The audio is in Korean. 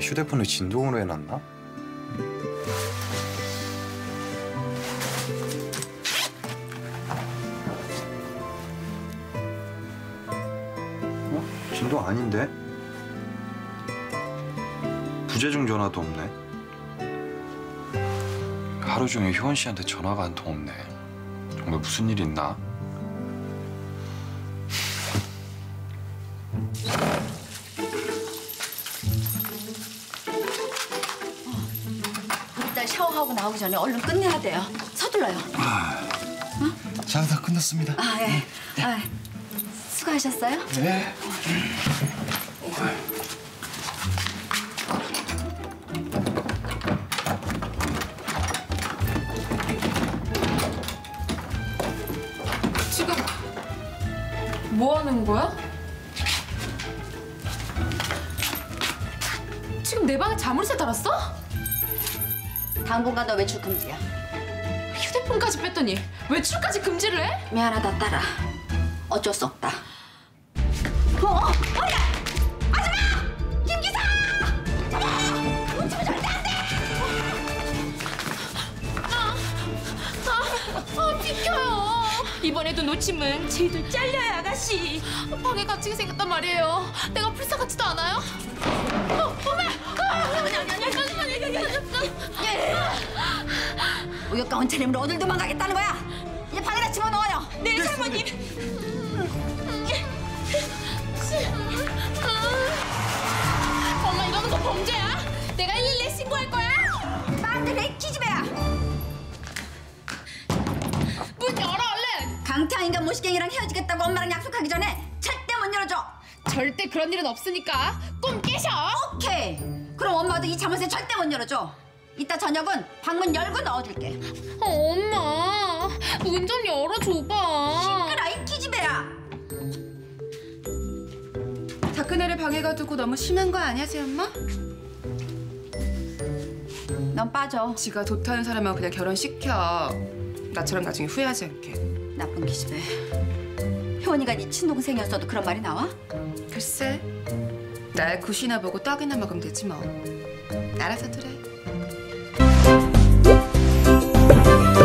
휴대폰을 진동으로 해놨나? 진동 아닌데? 부재중 전화도 없네. 하루 종일 효원 씨한테 전화가 한 통 없네. 정말 무슨 일 있나? 우리 딸 샤워하고 나오기 전에 얼른 끝내야 돼요. 서둘러요. 장 다 끝났습니다. 아, 예. 아, 수고하셨어요? 네. 지금 뭐 하는 거야? 지금 내 방에 자물쇠 달았어? 당분간 너 외출 금지야. 휴대폰까지 뺐더니 외출까지 금지를 해? 미안하다, 딸아. 어쩔 수 없다. 어디야! 아줌마! 김 기사! 잡아! 놓치면 절대 안 돼! 비켜요. 이번에도 놓치면 쟤도 잘려요, 아가씨. 방에 갇히게 생겼단 말이에요. 내가 불사 같지도 않아요? 어머! 우유가운 차림으로 어딜 도망가겠다는 거야? 이제 방에다 집어넣어요. 네, 사모님. 엄마 이러는 거 범죄야? 내가 112에 신고할 거야? 마음대로 해, 기집애야. 문 열어 얼른. 강태한 인간 모시갱이랑 헤어지겠다고 엄마랑 약속하기 전에 절대 못 열어줘. 절대 그런 일은 없으니까 꿈 깨셔. 오케이. 그럼 엄마도 이 자물쇠 절대 못 열어줘. 이따 저녁은 방문 열고 넣어줄게. 엄마, 문 좀 열어줘봐. 시끄러, 이 기집애야. 다큰 애를 방에 가두고 너무 심한 거 아니야, 새엄마? 넌 빠져. 지가 좋다는 사람하고 그냥 결혼시켜. 나처럼 나중에 후회하지 않게. 나쁜 기집애. 효원이가 네 친동생이었어도 그런 말이 나와? 글쎄, 날 굿이나 보고 떡이나 먹으면 되지 뭐. 알아서들 해.